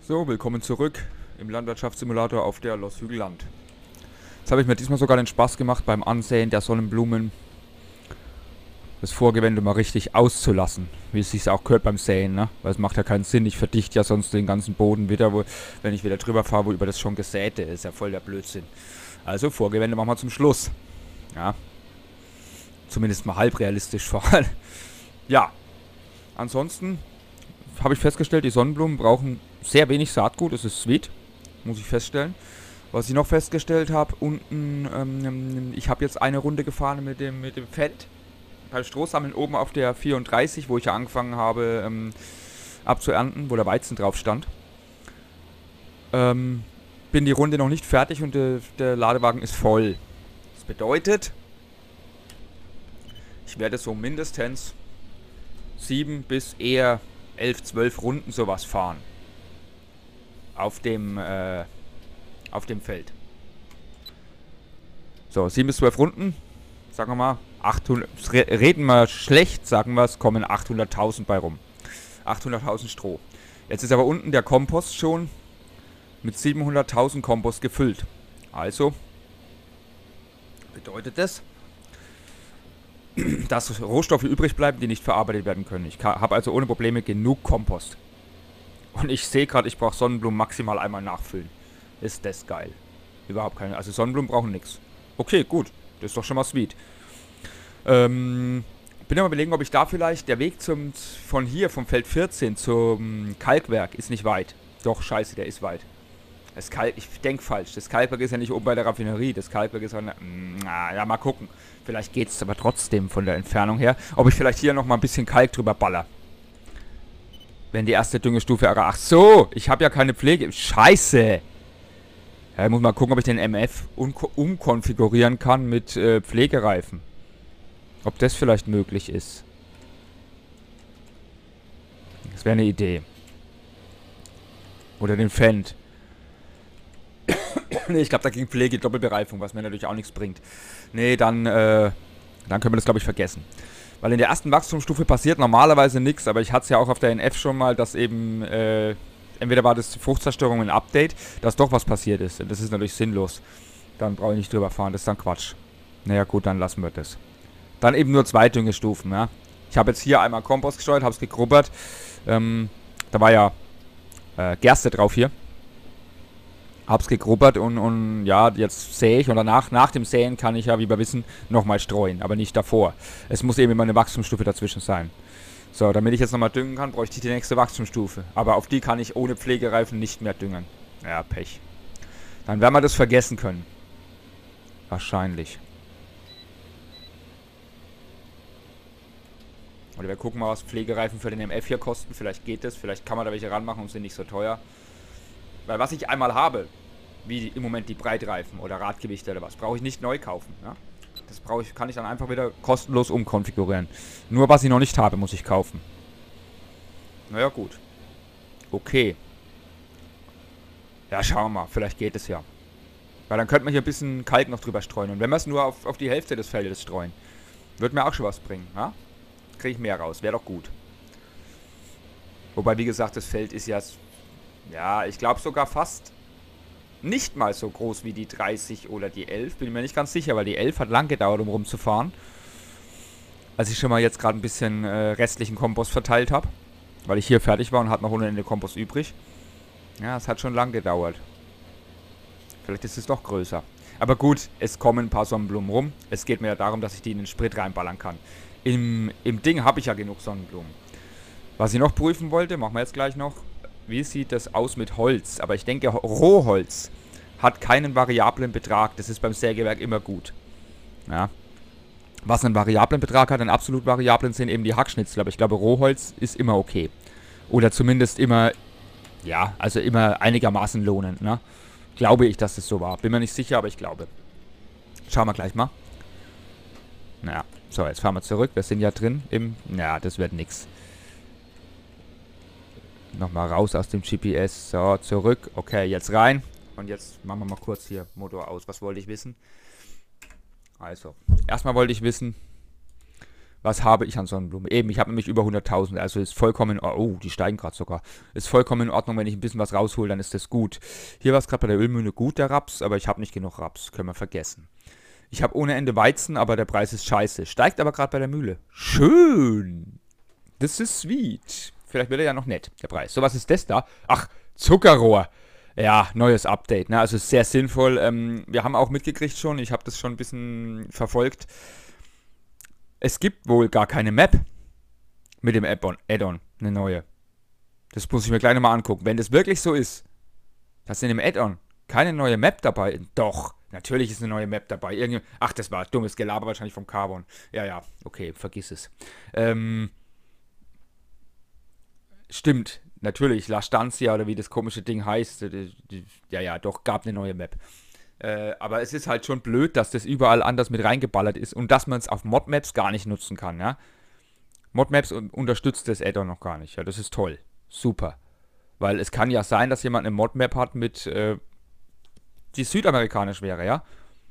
So, willkommen zurück im Landwirtschaftssimulator auf der Los Hügelland. Jetzt habe ich mir diesmal sogar den Spaß gemacht, beim Ansehen der Sonnenblumen das Vorgewende mal richtig auszulassen. Wie es sich auch gehört beim Säen, ne? Weil es macht ja keinen Sinn. Ich verdichte ja sonst den ganzen Boden wieder, wenn ich wieder drüber fahre, wo über das schon Gesäte ist. Ja voll der Blödsinn. Also Vorgewende machen wir zum Schluss. Ja. Zumindest mal halb realistisch vor allem. Ja. Ansonsten habe ich festgestellt, die Sonnenblumen brauchen sehr wenig Saatgut. Das ist sweet, muss ich feststellen. Was ich noch festgestellt habe, unten, ich habe jetzt eine Runde gefahren mit dem Feld. Beim Strohsammeln oben auf der 34, wo ich ja angefangen habe abzuernten, wo der Weizen drauf stand. Bin die Runde noch nicht fertig und der Ladewagen ist voll. Das bedeutet, ich werde so mindestens 7 bis eher 11, 12 Runden sowas fahren. Auf dem Feld. So, 7 bis 12 Runden. Sagen wir mal, 800, reden wir schlecht, sagen wir es, kommen 800.000 bei rum. 800.000 Stroh. Jetzt ist aber unten der Kompost schon mit 700.000 Kompost gefüllt. Also bedeutet das, dass Rohstoffe übrig bleiben, die nicht verarbeitet werden können. Ich habe also ohne Probleme genug Kompost. Und ich sehe gerade, ich brauche Sonnenblumen maximal einmal nachfüllen. Ist das geil. Überhaupt keine. Also Sonnenblumen brauchen nichts. Okay, gut. Das ist doch schon mal sweet. Bin aber überlegen, ob ich da vielleicht, der Weg von hier, vom Feld 14 zum Kalkwerk ist nicht weit. Doch, scheiße, der ist weit. Ich denke falsch. Das Kalkwerk ist ja nicht oben bei der Raffinerie. Das Kalkwerk ist ja, mal gucken. Vielleicht geht es aber trotzdem von der Entfernung her. Ob ich vielleicht hier nochmal ein bisschen Kalk drüber baller. Wenn die erste Düngestufe... Ach so, ich habe ja keine Pflege. Scheiße. Ja, ich muss mal gucken, ob ich den MF umkonfigurieren kann mit Pflegereifen. Ob das vielleicht möglich ist. Das wäre eine Idee. Oder den Fendt. Nee, ich glaube, da ging Pflege, Doppelbereifung, was mir natürlich auch nichts bringt. Nee, dann können wir das, glaube ich, vergessen. Weil in der ersten Wachstumsstufe passiert normalerweise nichts, aber ich hatte es ja auch auf der NF schon mal, dass eben, entweder war das Fruchtzerstörung ein Update, dass doch was passiert ist. Und das ist natürlich sinnlos. Dann brauche ich nicht drüber fahren, das ist dann Quatsch. Naja gut, dann lassen wir das. Dann eben nur 2 Düngestufen, ja. Ich habe jetzt hier einmal Kompost gestreut, habe es gegrubbert. Da war ja Gerste drauf hier. Hab's gegrubbert und ja, jetzt sähe ich und danach, nach dem Säen kann ich ja, wie wir wissen, nochmal streuen, aber nicht davor. Es muss eben immer eine Wachstumsstufe dazwischen sein. So, damit ich jetzt nochmal düngen kann, bräuchte ich die nächste Wachstumsstufe. Aber auf die kann ich ohne Pflegereifen nicht mehr düngen. Ja, Pech. Dann werden wir das vergessen können. Wahrscheinlich. Oder wir gucken mal, was Pflegereifen für den MF hier kosten. Vielleicht geht das, vielleicht kann man da welche ranmachen und sind nicht so teuer. Weil was ich einmal habe, wie im Moment die Breitreifen oder Radgewichte oder was, brauche ich nicht neu kaufen. Ja? Das kann ich dann einfach wieder kostenlos umkonfigurieren. Nur was ich noch nicht habe, muss ich kaufen. Naja, gut. Okay. Ja, schauen wir mal. Vielleicht geht es ja. Weil dann könnte man hier ein bisschen Kalk noch drüber streuen. Und wenn wir es nur auf die Hälfte des Feldes streuen, wird mir auch schon was bringen. Ja? Kriege ich mehr raus. Wäre doch gut. Wobei, wie gesagt, das Feld ist ja, ich glaube sogar fast nicht mal so groß wie die 30 oder die 11. Bin mir nicht ganz sicher, weil die 11 hat lang gedauert, um rumzufahren. Als ich schon mal jetzt gerade ein bisschen restlichen Kompost verteilt habe. Weil ich hier fertig war und hatte noch ohne Ende Kompost übrig. Ja, es hat schon lang gedauert. Vielleicht ist es doch größer. Aber gut, es kommen ein paar Sonnenblumen rum. Es geht mir ja darum, dass ich die in den Sprit reinballern kann. Im Ding habe ich ja genug Sonnenblumen. Was ich noch prüfen wollte, machen wir jetzt gleich noch. Wie sieht das aus mit Holz? Aber ich denke, Rohholz hat keinen variablen Betrag. Das ist beim Sägewerk immer gut. Ja. Was einen variablen Betrag hat, einen absolut variablen, sind eben die Hackschnitzel. Aber ich glaube, Rohholz ist immer okay. Oder zumindest immer, ja, also immer einigermaßen lohnend. Ne? Glaube ich, dass das so war. Bin mir nicht sicher, aber ich glaube. Schauen wir gleich mal. Naja, so, jetzt fahren wir zurück. Wir sind ja drin im... Ja, das wird nix. Nochmal raus aus dem GPS. So, zurück. Okay, jetzt rein. Und jetzt machen wir mal kurz hier Motor aus. Was wollte ich wissen? Also, erstmal wollte ich wissen, Was habe ich an Sonnenblumen? Eben, ich habe nämlich über 100.000, also ist vollkommen, oh, die steigen gerade sogar. Ist vollkommen in Ordnung, wenn ich ein bisschen was raushole, dann ist das gut. Hier war es gerade bei der Ölmühle gut, der Raps, aber ich habe nicht genug Raps, können wir vergessen. Ich habe ohne Ende Weizen, aber der Preis ist scheiße. Steigt aber gerade bei der Mühle. Schön. Das ist sweet. Vielleicht wird er ja noch nett, der Preis. So, was ist das da? Ach, Zuckerrohr. Ja, neues Update, ne? Also sehr sinnvoll. Wir haben auch mitgekriegt schon, ich habe das schon ein bisschen verfolgt. Es gibt wohl gar keine Map mit dem Add-on, eine neue. Das muss ich mir gleich nochmal angucken. Wenn das wirklich so ist, dass in dem Add-on keine neue Map dabei ist, doch, natürlich ist eine neue Map dabei. Ach, das war dummes Gelaber wahrscheinlich vom Carbon. Ja, ja, okay, vergiss es. Stimmt, natürlich, La Stanzia oder wie das komische Ding heißt. Ja, doch, gab eine neue Map. Aber es ist halt schon blöd, dass das überall anders mit reingeballert ist und dass man es auf Modmaps gar nicht nutzen kann, ja. Modmaps unterstützt das Add-on noch gar nicht, ja, das ist toll. Super. Weil es kann ja sein, dass jemand eine Modmap hat mit, die südamerikanisch wäre, ja.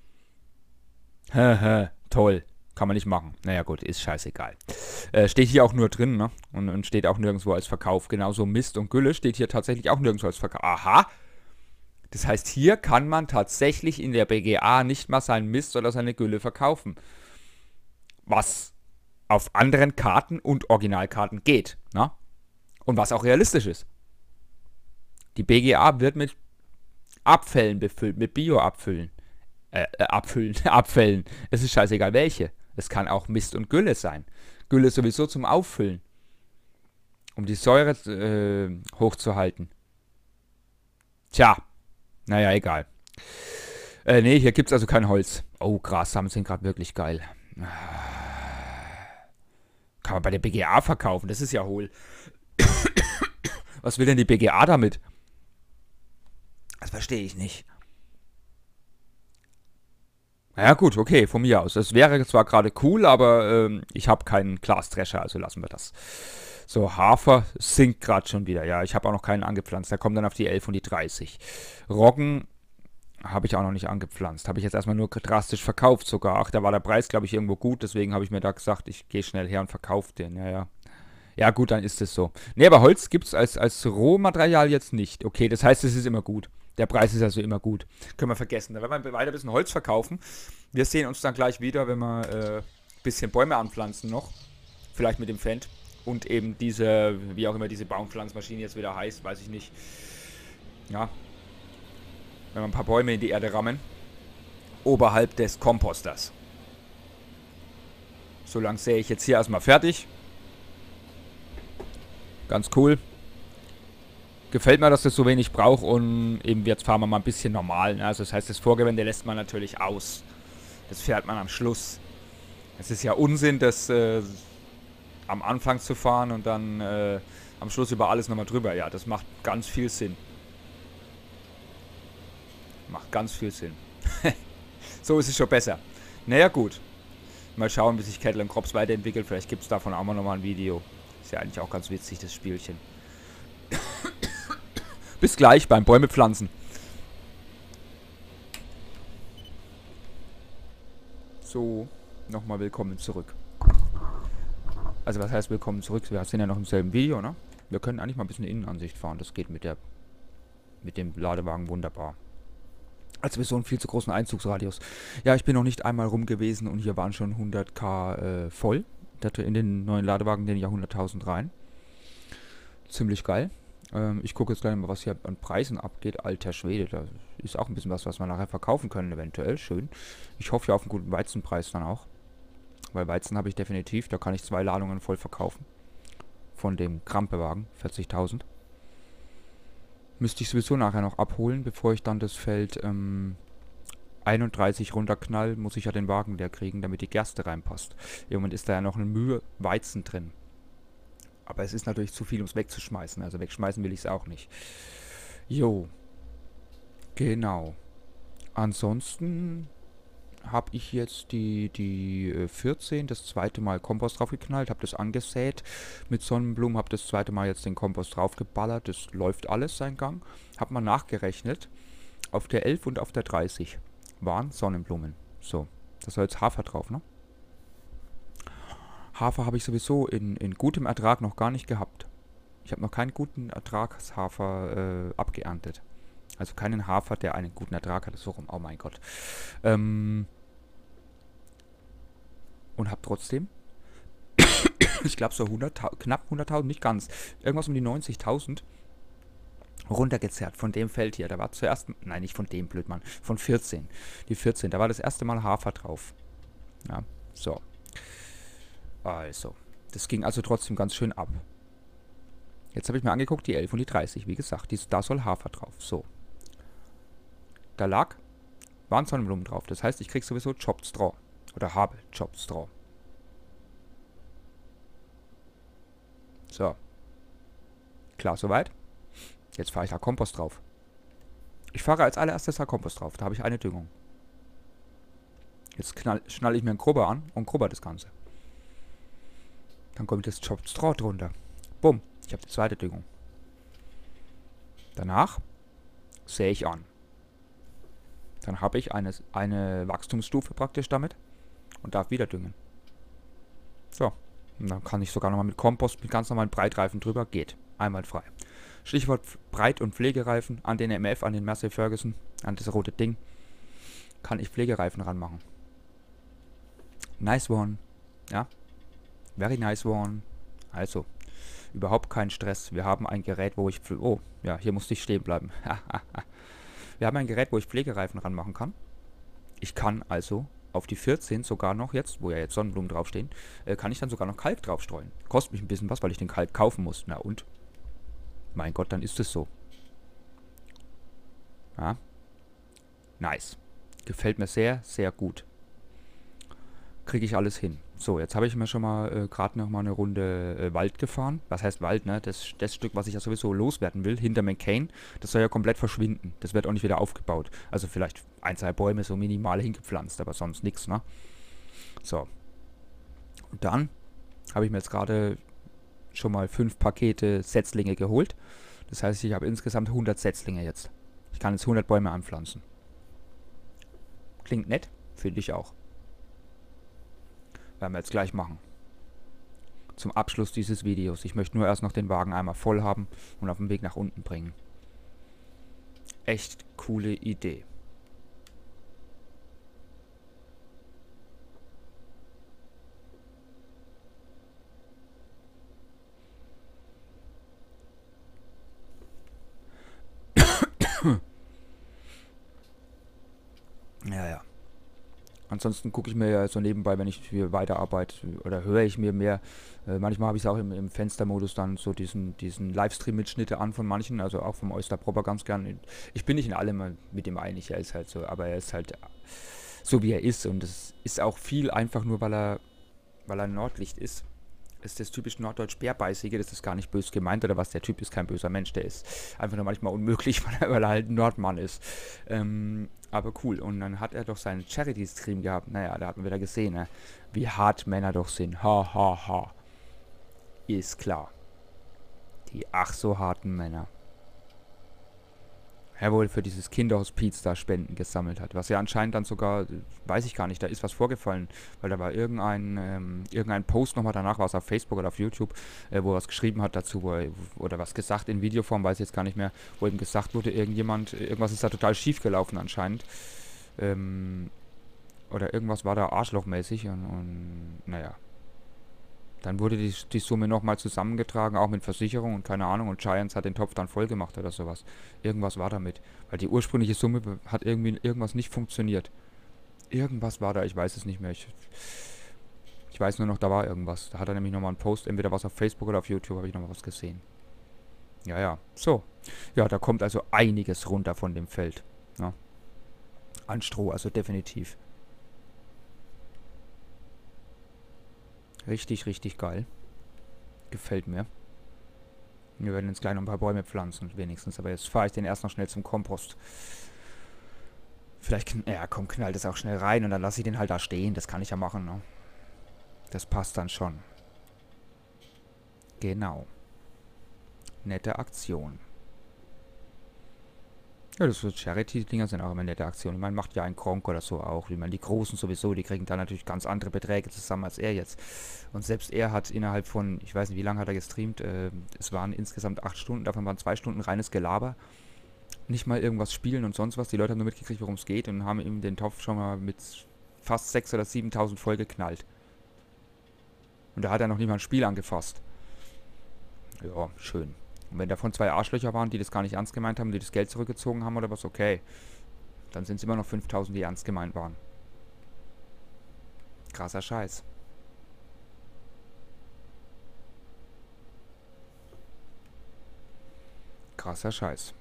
Toll. Kann man nicht machen. Naja gut, ist scheißegal. Steht hier auch nur drin, ne? Und steht auch nirgendwo als Verkauf. Genauso Mist und Gülle steht hier tatsächlich auch nirgendwo als Verkauf. Aha! Das heißt, hier kann man tatsächlich in der BGA nicht mal seinen Mist oder seine Gülle verkaufen. Was auf anderen Karten und Originalkarten geht, ne? Und was auch realistisch ist. Die BGA wird mit Abfällen befüllt, mit Bio-Abfüllen. Abfällen. Es ist scheißegal welche. Es kann auch Mist und Gülle sein. Gülle ist sowieso zum Auffüllen. Um die Säure hochzuhalten. Tja. Naja, egal. Nee, hier gibt es also kein Holz. Oh, Grassamen sind gerade wirklich geil. Kann man bei der BGA verkaufen. Das ist ja hohl. Was will denn die BGA damit? Das verstehe ich nicht. Ja gut, okay, von mir aus. Es wäre zwar gerade cool, aber ich habe keinen Glasdrescher, also lassen wir das. So, Hafer sinkt gerade schon wieder. Ja, ich habe auch noch keinen angepflanzt. Der kommt dann auf die 11 und die 30. Roggen habe ich auch noch nicht angepflanzt. Habe ich jetzt erstmal nur drastisch verkauft sogar. Ach, da war der Preis, glaube ich, irgendwo gut. Deswegen habe ich mir da gesagt, ich gehe schnell her und verkaufe den. Ja, ja. Ja gut, dann ist es so. Ne, aber Holz gibt es als Rohmaterial jetzt nicht. Okay, das heißt, es ist immer gut. Der Preis ist also immer gut. Können wir vergessen. Da werden wir weiter ein bisschen Holz verkaufen. Wir sehen uns dann gleich wieder, wenn wir ein bisschen Bäume anpflanzen noch. Vielleicht mit dem Fendt. Und eben diese, wie auch immer diese Baumpflanzmaschine jetzt wieder heißt, weiß ich nicht. Ja. Wenn wir ein paar Bäume in die Erde rammen. Oberhalb des Komposters. So lange sähe ich jetzt hier erstmal fertig. Ganz cool. Gefällt mir, dass das so wenig braucht und eben jetzt fahren wir mal ein bisschen normal. Ne? Also das heißt, das Vorgewende lässt man natürlich aus. Das fährt man am Schluss. Es ist ja Unsinn, das am Anfang zu fahren und dann am Schluss über alles nochmal drüber. Ja, das macht ganz viel Sinn. Macht ganz viel Sinn. So ist es schon besser. Naja, gut. Mal schauen, wie sich Kettle Crops weiterentwickelt. Vielleicht gibt es davon auch mal nochmal ein Video. Ist ja eigentlich auch ganz witzig, das Spielchen. Bis gleich beim Bäume pflanzen. So, nochmal willkommen zurück. Also was heißt willkommen zurück? Wir sind ja noch im selben Video, ne? Wir können eigentlich mal ein bisschen Innenansicht fahren. Das geht mit dem Ladewagen wunderbar. Also wir so einen viel zu großen Einzugsradius. Ja, ich bin noch nicht einmal rum gewesen und hier waren schon 100.000 voll. In den neuen Ladewagen, den Jahrhunderttausend rein. Ziemlich geil. Ich gucke jetzt gleich mal, was hier an Preisen abgeht. Alter Schwede, da ist auch ein bisschen was wir nachher verkaufen können, eventuell. Schön. Ich hoffe ja auf einen guten Weizenpreis dann auch. Weil Weizen habe ich definitiv. Da kann ich 2 Ladungen voll verkaufen. Von dem Krampewagen, 40.000. Müsste ich sowieso nachher noch abholen, bevor ich dann das Feld 31 runterknall, muss ich ja den Wagen leer kriegen, damit die Gerste reinpasst. Irgendwann ist da ja noch eine Mühe Weizen drin. Aber es ist natürlich zu viel, um es wegzuschmeißen. Also wegschmeißen will ich es auch nicht. Jo. Genau. Ansonsten habe ich jetzt die 14 das zweite Mal Kompost draufgeknallt, habe das angesät mit Sonnenblumen, habe das zweite Mal jetzt den Kompost draufgeballert. Das läuft alles seinen Gang. Habe mal nachgerechnet. Auf der 11 und auf der 30 waren Sonnenblumen. So, da soll jetzt Hafer drauf, ne? Hafer habe ich sowieso in gutem Ertrag noch gar nicht gehabt. Ich habe noch keinen guten Ertragshafer abgeerntet. Also keinen Hafer, der einen guten Ertrag hatte. So rum, oh mein Gott. Und habe trotzdem, ich glaube so knapp 100.000, nicht ganz, irgendwas um die 90.000 runtergezerrt von dem Feld hier. Da war zuerst, nein, nicht von dem, Blödmann, von 14. Die 14, da war das erste Mal Hafer drauf. Ja, so. Also, das ging also trotzdem ganz schön ab. Jetzt habe ich mir angeguckt, die 11 und die 30, wie gesagt, da soll Hafer drauf. So. Da waren Sonnenblumen drauf. Das heißt, ich kriege sowieso Chopped Straw. Oder habe Chopped Straw. So. Klar, soweit. Jetzt fahre ich da Kompost drauf. Ich fahre als allererstes da Kompost drauf. Da habe ich eine Düngung. Jetzt schnalle ich mir einen Grubber an und grubber das Ganze. Dann kommt das Chopped Straw drunter. Bumm. Ich habe die zweite Düngung. Danach sähe ich an. Dann habe ich eine Wachstumsstufe praktisch damit und darf wieder düngen. So. Und dann kann ich sogar nochmal mit Kompost, mit ganz normalen Breitreifen drüber. Geht. Einwandfrei. Stichwort Breit- und Pflegereifen an den MF, an den Massey Ferguson, an das rote Ding. Kann ich Pflegereifen ranmachen. Nice one. Ja. Very nice one. Also. Überhaupt kein Stress. Wir haben ein Gerät, wo ich... Oh, ja, hier musste ich stehen bleiben. Wir haben ein Gerät, wo ich Pflegereifen ranmachen kann. Ich kann also auf die 14 sogar noch jetzt, wo ja jetzt Sonnenblumen draufstehen, kann ich dann sogar noch Kalk draufstreuen. Kostet mich ein bisschen was, weil ich den Kalk kaufen muss. Na und? Mein Gott, dann ist es so. Ja. Nice. Gefällt mir sehr, sehr gut. Kriege ich alles hin. So, jetzt habe ich mir schon mal gerade noch mal eine Runde Wald gefahren. Was heißt Wald, ne? Das Stück, was ich ja sowieso loswerden will, hinter McCain, das soll ja komplett verschwinden. Das wird auch nicht wieder aufgebaut. Also vielleicht ein, zwei Bäume so minimal hingepflanzt, aber sonst nichts, ne? So. Und dann habe ich mir jetzt gerade schon mal 5 Pakete Setzlinge geholt. Das heißt, ich habe insgesamt 100 Setzlinge jetzt. Ich kann jetzt 100 Bäume anpflanzen. Klingt nett, finde ich auch. Werden wir jetzt gleich machen. Zum Abschluss dieses Videos. Ich möchte nur erst noch den Wagen einmal voll haben und auf dem Weg nach unten bringen. Echt coole Idee. Ja. Ansonsten gucke ich mir ja so nebenbei, wenn ich hier weiterarbeite, oder höre ich mir mehr. Manchmal habe ich es auch im Fenstermodus dann so diesen Livestream-Mitschnitte an von manchen, also auch vom Oyster Proper ganz gern. Ich bin nicht in allem mit dem einig, er ist halt so, aber er ist halt so wie er ist und es ist auch viel einfach nur, weil er Nordlicht ist. Ist das typisch norddeutsch Bärbeißige, das ist gar nicht böse gemeint oder was, der Typ ist kein böser Mensch, der ist einfach nur manchmal unmöglich, weil er halt ein Nordmann ist. Aber cool, und dann hat er doch seinen Charity-Stream gehabt, naja, da hat man wieder gesehen, ne? Wie hart Männer doch sind, ha ha ha. Ist klar. Die ach so harten Männer. Er wohl für dieses Kinderhospiz da Spenden gesammelt hat. Was ja anscheinend dann sogar, weiß ich gar nicht, da ist was vorgefallen. Weil da war irgendein Post nochmal danach, war es auf Facebook oder auf YouTube, wo er was geschrieben hat dazu, oder was gesagt in Videoform, weiß ich jetzt gar nicht mehr, wo ihm gesagt wurde, irgendwas ist da total schief gelaufen anscheinend. Oder irgendwas war da arschlochmäßig und naja. Dann wurde die Summe nochmal zusammengetragen, auch mit Versicherung und keine Ahnung. Und Giants hat den Topf dann voll gemacht oder sowas. Irgendwas war damit. Weil die ursprüngliche Summe hat irgendwas nicht funktioniert. Irgendwas war da, ich weiß es nicht mehr. Ich weiß nur noch, da war irgendwas. Da hat er nämlich nochmal einen Post, entweder was auf Facebook oder auf YouTube, habe ich nochmal was gesehen. Ja. So. Ja, da kommt also einiges runter von dem Feld. Ja. An Stroh, also definitiv. Richtig, richtig geil. Gefällt mir. Wir werden jetzt gleich noch ein paar Bäume pflanzen, wenigstens. Aber jetzt fahre ich den erst noch schnell zum Kompost. Vielleicht, ja komm, knallt es auch schnell rein und dann lasse ich den halt da stehen. Das kann ich ja machen, ne? Das passt dann schon. Genau. Nette Aktion. Ja, das so Charity-Dinger sind auch immer nette Aktionen. Man macht ja einen Kronk oder so auch. Wie man die Großen sowieso, die kriegen da natürlich ganz andere Beträge zusammen als er jetzt. Und selbst er hat innerhalb von, ich weiß nicht, wie lange hat er gestreamt, es waren insgesamt 8 Stunden, davon waren 2 Stunden reines Gelaber. Nicht mal irgendwas spielen und sonst was. Die Leute haben nur mitgekriegt, worum es geht und haben ihm den Topf schon mal mit fast 6.000 oder 7.000 voll geknallt. Und da hat er noch nicht mal ein Spiel angefasst. Ja, schön. Und wenn davon 2 Arschlöcher waren, die das gar nicht ernst gemeint haben, die das Geld zurückgezogen haben oder was, okay. Dann sind es immer noch 5.000, die ernst gemeint waren. Krasser Scheiß. Krasser Scheiß.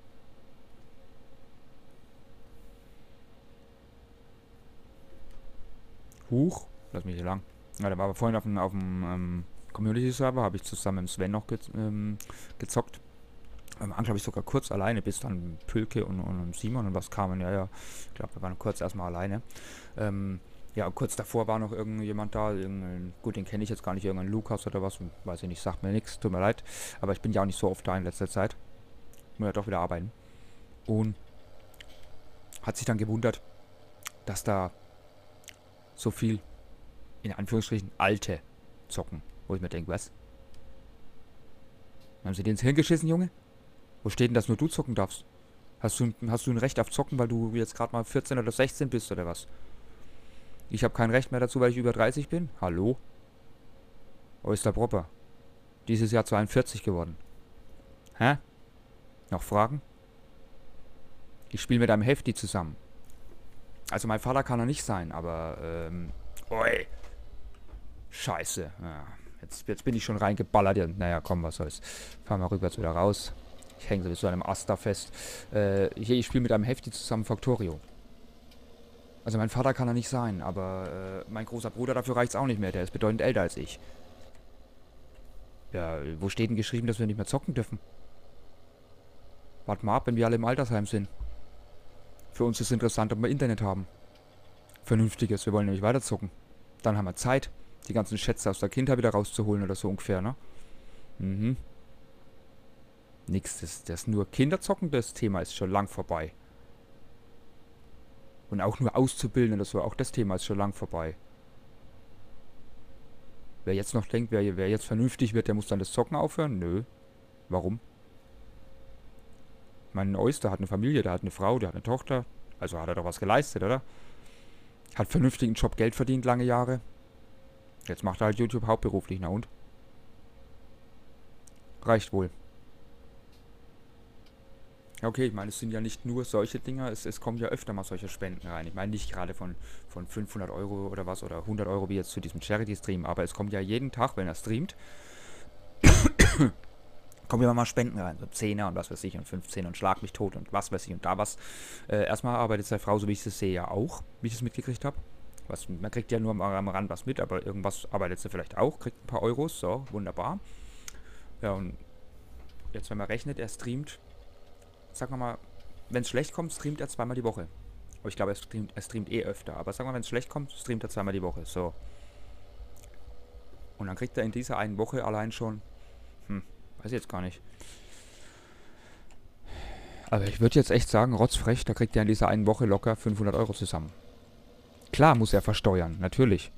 Huch, lass mich hier lang. Ja, da war aber vorhin auf dem Community-Server, habe ich zusammen mit Sven noch gezockt. Am Anfang habe ich sogar kurz alleine, bis dann Pülke und Simon und was kamen. Ja, ja, ich glaube, wir waren kurz erstmal alleine. Ja, und kurz davor war noch irgendjemand da. Gut, den kenne ich jetzt gar nicht, irgendein Lukas oder was. Weiß ich nicht, sagt mir nichts, tut mir leid. Aber ich bin ja auch nicht so oft da in letzter Zeit. Muss ja doch wieder arbeiten. Und hat sich dann gewundert, dass da so viel, in Anführungsstrichen, Alte zocken. Wo ich mir denke, was? Haben sie dir ins Hirn geschissen, Junge? Wo steht denn, dass nur du zocken darfst? Hast du ein Recht auf Zocken, weil du jetzt gerade mal 14 oder 16 bist oder was? Ich habe kein Recht mehr dazu, weil ich über 30 bin? Hallo? Oyster Proper. Dieses Jahr 42 geworden. Hä? Noch Fragen? Ich spiele mit einem Hefti zusammen. Also mein Vater kann er nicht sein, aber, oi. Scheiße. Ja, jetzt bin ich schon reingeballert. Ja, naja, komm, was soll's. Fahren wir rückwärts wieder raus. Ich hänge sowieso an einem Ast da fest. Ich spiele mit einem Hefti zusammen Factorio. Also mein Vater kann er nicht sein, aber mein großer Bruder, dafür reicht's auch nicht mehr. Der ist bedeutend älter als ich. Ja, wo steht denn geschrieben, dass wir nicht mehr zocken dürfen? Wart mal ab, wenn wir alle im Altersheim sind. Für uns ist es interessant, ob wir Internet haben. Vernünftiges, wir wollen nämlich weiter zocken. Dann haben wir Zeit, die ganzen Schätze aus der Kindheit wieder rauszuholen oder so ungefähr, ne? Mhm. Nix, das nur Kinderzocken, das Thema ist schon lang vorbei. Und auch nur auszubilden oder so, auch das Thema ist schon lang vorbei. Wer jetzt noch denkt, wer jetzt vernünftig wird, der muss dann das Zocken aufhören? Nö. Warum? Mein Oyster hat eine Familie, der hat eine Frau, der hat eine Tochter. Also hat er doch was geleistet, oder? Hat vernünftigen Job, Geld verdient, lange Jahre. Jetzt macht er halt YouTube hauptberuflich, na und? Reicht wohl. Ja, okay, ich meine, es sind ja nicht nur solche Dinger, es kommen ja öfter mal solche Spenden rein. Ich meine nicht gerade von 500 Euro oder was oder 100 Euro wie jetzt zu diesem Charity-Stream, aber es kommt ja jeden Tag, wenn er streamt, kommen ja mal Spenden rein, so 10er und was weiß ich und 15 und Schlag mich tot und was weiß ich und da was. Erstmal arbeitet seine Frau, so wie ich es sehe, ja auch, wie ich es mitgekriegt habe. Man kriegt ja nur am Rand was mit, aber irgendwas arbeitet sie vielleicht auch, kriegt ein paar Euros, so, wunderbar. Ja, und jetzt, wenn man rechnet, er streamt, sagen wir mal, wenn es schlecht kommt, streamt er 2-mal die Woche. Aber ich glaube, er streamt eh öfter. Aber sagen wir mal, wenn es schlecht kommt, streamt er 2-mal die Woche. So. Und dann kriegt er in dieser einen Woche allein schon, weiß ich jetzt gar nicht. Aber ich würde jetzt echt sagen, rotzfrech, da kriegt er in dieser einen Woche locker 500 Euro zusammen. Klar muss er versteuern, natürlich.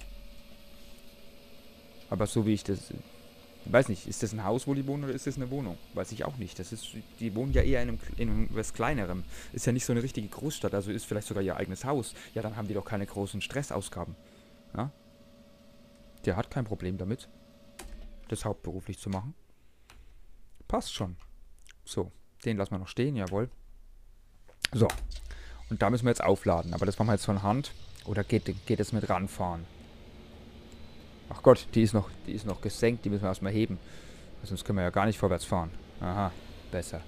Aber so wie ich das... Ich weiß nicht, ist das ein Haus, wo die wohnen oder ist das eine Wohnung? Weiß ich auch nicht. Die wohnen ja eher in einem was Kleinerem. Ist ja nicht so eine richtige Großstadt, also ist vielleicht sogar ihr eigenes Haus. Ja, dann haben die doch keine großen Stressausgaben. Ja? Der hat kein Problem damit, das hauptberuflich zu machen. Passt schon. So, den lassen wir noch stehen, jawohl. So, und da müssen wir jetzt aufladen. Aber das machen wir jetzt von Hand. Oder geht es mit ranfahren? Ach Gott, die ist noch gesenkt, die müssen wir erstmal heben. Sonst können wir ja gar nicht vorwärts fahren. Aha, besser.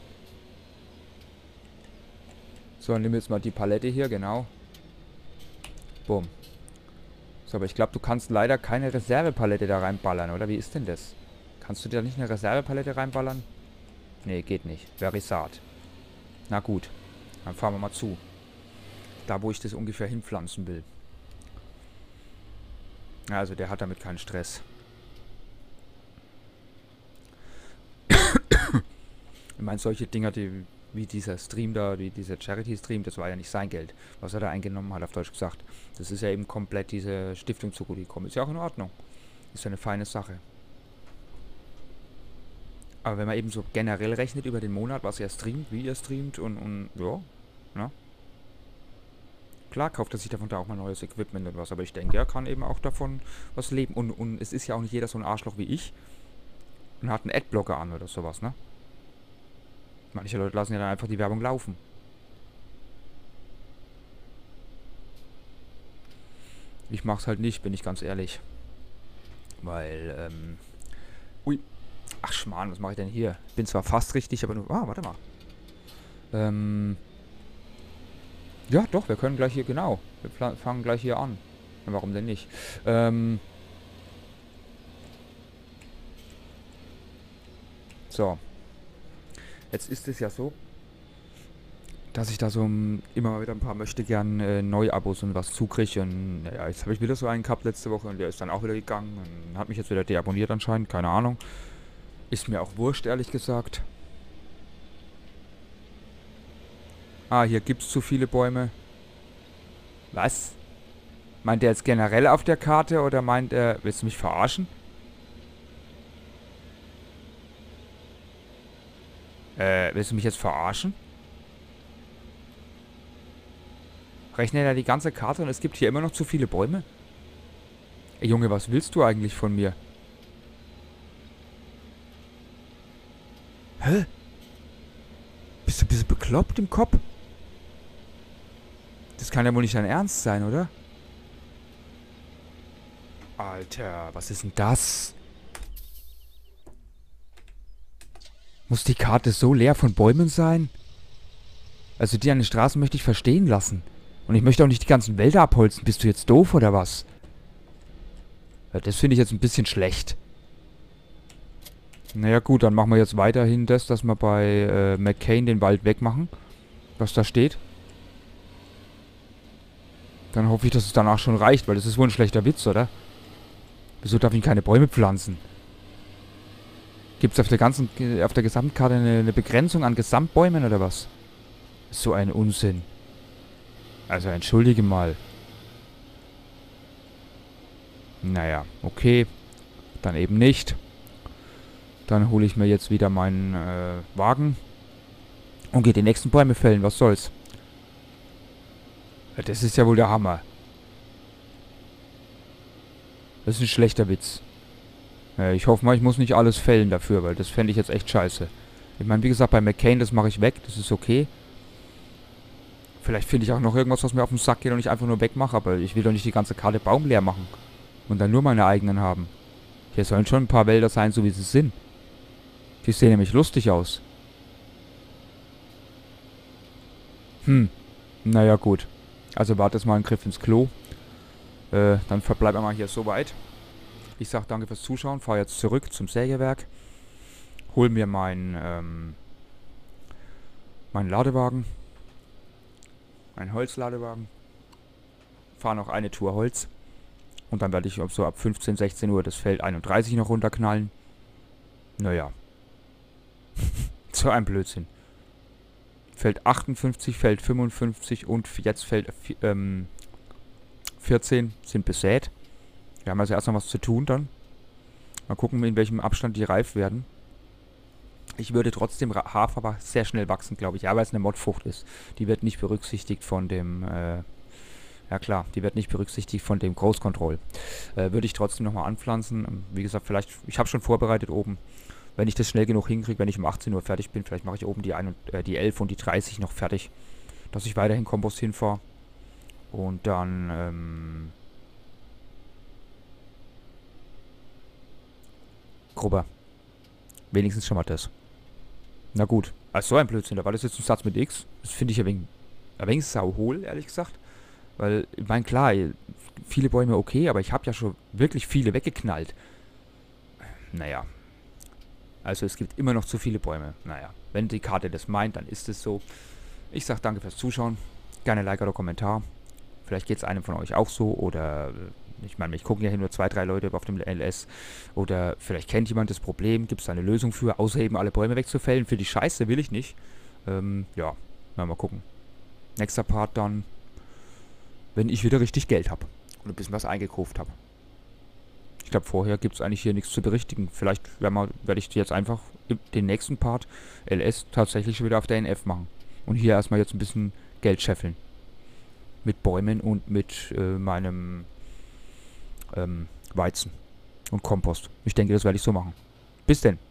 So, dann nehmen wir jetzt mal die Palette hier, genau. Bumm. So, aber ich glaube, du kannst leider keine Reservepalette da reinballern, oder? Wie ist denn das? Kannst du da nicht eine Reservepalette reinballern? Nee, geht nicht. Verisat. Na gut, dann fahren wir mal zu. Da, wo ich das ungefähr hinpflanzen will. Also, der hat damit keinen Stress. Ich meine, solche Dinger, die Wie dieser Stream da, wie dieser Charity-Stream, das war ja nicht sein Geld, was er da eingenommen hat, auf Deutsch gesagt. Das ist ja eben komplett diese Stiftung zugutegekommen. Ist ja auch in Ordnung. Ist ja eine feine Sache. Aber wenn man eben so generell rechnet über den Monat, was er streamt, wie er streamt und ja, ne? Klar kauft er sich davon da auch mal neues Equipment und was, aber ich denke, er kann eben auch davon was leben. Und es ist ja auch nicht jeder so ein Arschloch wie ich und hat einen Adblocker an oder sowas, ne? Manche Leute lassen ja dann einfach die Werbung laufen. Ich mach's halt nicht, bin ich ganz ehrlich. Weil, ui. Ach Schmarrn, was mache ich denn hier? Bin zwar fast richtig, aber nur... Ah, warte mal. Ja, doch, wir können gleich hier, genau. Wir fangen gleich hier an. Warum denn nicht? So. Jetzt ist es ja so, dass ich da so immer mal wieder ein paar möchte gern Neuabos und was zukriege. Und naja, jetzt habe ich wieder so einen gehabt letzte Woche und der ist dann auch wieder gegangen und hat mich jetzt wieder deabonniert anscheinend, keine Ahnung. Ist mir auch wurscht, ehrlich gesagt. Ah, hier gibt's zu viele Bäume. Was? Meint er jetzt generell auf der Karte oder meint er, willst du mich verarschen? Willst du mich jetzt verarschen? Rechnet er die ganze Karte und es gibt hier immer noch zu viele Bäume? Ey, Junge, was willst du eigentlich von mir? Hä? Bist du ein bisschen bekloppt im Kopf? Das kann ja wohl nicht dein Ernst sein, oder? Alter, was ist denn das? Muss die Karte so leer von Bäumen sein? Also die an den Straßen möchte ich verstehen lassen. Und ich möchte auch nicht die ganzen Wälder abholzen. Bist du jetzt doof oder was? Ja, das finde ich jetzt ein bisschen schlecht. Naja gut, dann machen wir jetzt weiterhin das, dass wir bei McCain den Wald wegmachen. Was da steht. Dann hoffe ich, dass es danach schon reicht, weil das ist wohl ein schlechter Witz, oder? Wieso darf ich keine Bäume pflanzen? Gibt es auf der Gesamtkarte eine Begrenzung an Gesamtbäumen oder was? So ein Unsinn. Also entschuldige mal. Naja, okay. Dann eben nicht. Dann hole ich mir jetzt wieder meinen Wagen. Und gehe die nächsten Bäume fällen. Was soll's? Ja, das ist ja wohl der Hammer. Das ist ein schlechter Witz. Ich hoffe mal, ich muss nicht alles fällen dafür, weil das fände ich jetzt echt scheiße. Ich meine, wie gesagt, bei McCain, das mache ich weg. Das ist okay. Vielleicht finde ich auch noch irgendwas, was mir auf den Sack geht und ich einfach nur wegmache. Aber ich will doch nicht die ganze Karte baumleer machen. Und dann nur meine eigenen haben. Hier sollen schon ein paar Wälder sein, so wie sie sind. Die sehen nämlich lustig aus. Naja, gut. Also wartet mal einen Griff ins Klo. Dann verbleiben wir mal hier so weit. Ich sag danke fürs Zuschauen. Fahre jetzt zurück zum Sägewerk. Hol mir meinen Ladewagen. Ein Holzladewagen. Fahre noch eine Tour Holz. Und dann werde ich so ab 15, 16 Uhr das Feld 31 noch runterknallen. Naja. So ein Blödsinn. Feld 58, Feld 55 und jetzt Feld 14 sind besät. Wir haben also erst noch was zu tun dann. Mal gucken, in welchem Abstand die reif werden. Ich würde trotzdem Hafer aber sehr schnell wachsen, glaube ich. Ja, weil es eine Modfrucht ist. Die wird nicht berücksichtigt von dem... ja klar, die wird nicht berücksichtigt von dem Growth Control. Würde ich trotzdem nochmal anpflanzen. Wie gesagt, vielleicht... Ich habe schon vorbereitet oben. Wenn ich das schnell genug hinkriege, wenn ich um 18 Uhr fertig bin, vielleicht mache ich oben die 11 und die 30 noch fertig. Dass ich weiterhin Kompost hinfahre. Und dann... Grubber. Wenigstens schon mal das. Na gut. Also so ein Blödsinn. Da war das jetzt ein Satz mit X. Das finde ich ein wenig sauhohl, ehrlich gesagt. Weil, ich meine, klar, viele Bäume okay, aber ich habe ja schon wirklich viele weggeknallt. Naja. Also es gibt immer noch zu viele Bäume. Naja. Wenn die Karte das meint, dann ist es so. Ich sage danke fürs Zuschauen. Gerne Like oder Kommentar. Vielleicht geht es einem von euch auch so. Oder... Ich meine, mich gucken ja hier nur 2, 3 Leute auf dem LS. Oder vielleicht kennt jemand das Problem. Gibt es da eine Lösung für? Außer eben alle Bäume wegzufällen. Für die Scheiße will ich nicht. Ja, mal gucken. Nächster Part dann, wenn ich wieder richtig Geld habe und ein bisschen was eingekauft habe. Ich glaube, vorher gibt es eigentlich hier nichts zu berichtigen. Vielleicht werde ich jetzt einfach den nächsten Part LS tatsächlich schon wieder auf der NF machen. Und hier erstmal jetzt ein bisschen Geld scheffeln. Mit Bäumen und mit meinem Weizen und Kompost. Ich denke, das werde ich so machen. Bis denn.